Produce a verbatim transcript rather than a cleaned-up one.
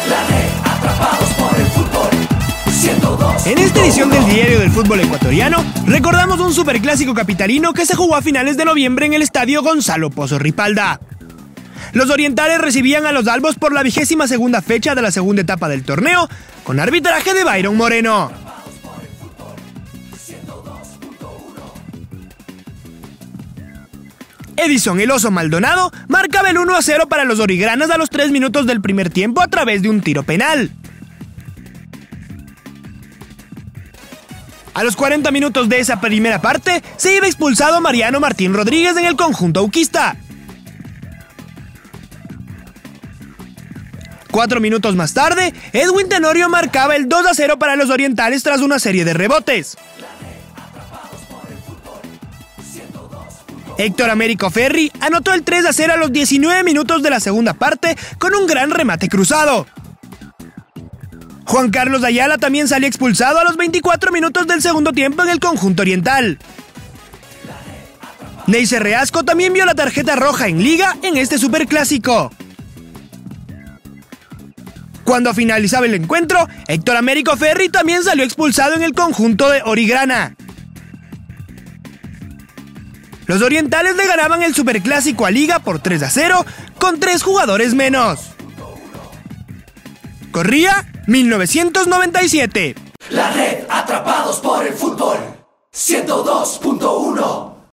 La red, atrapados por el fútbol. ciento dos. En esta edición del Diario del Fútbol Ecuatoriano, recordamos un superclásico capitalino que se jugó a finales de noviembre en el estadio Gonzalo Pozo Ripalda. Los orientales recibían a los albos por la vigésima segunda fecha de la segunda etapa del torneo, con arbitraje de Byron Moreno. Edison El Oso Maldonado marcaba el uno a cero para los origranas a los tres minutos del primer tiempo a través de un tiro penal. A los cuarenta minutos de esa primera parte, se iba expulsado Mariano Martín Rodríguez en el conjunto auquista. Cuatro minutos más tarde, Edwin Tenorio marcaba el dos a cero para los orientales tras una serie de rebotes. Héctor Américo Ferri anotó el tres a cero a los diecinueve minutos de la segunda parte con un gran remate cruzado. Juan Carlos Ayala también salió expulsado a los veinticuatro minutos del segundo tiempo en el conjunto oriental. Neiser Reasco también vio la tarjeta roja en liga en este superclásico. Cuando finalizaba el encuentro, Héctor Américo Ferri también salió expulsado en el conjunto de Origrana. Los orientales le ganaban el superclásico a liga por tres a cero con tres jugadores menos. Corría mil novecientos noventa y siete. La red, atrapados por el fútbol. ciento dos punto uno.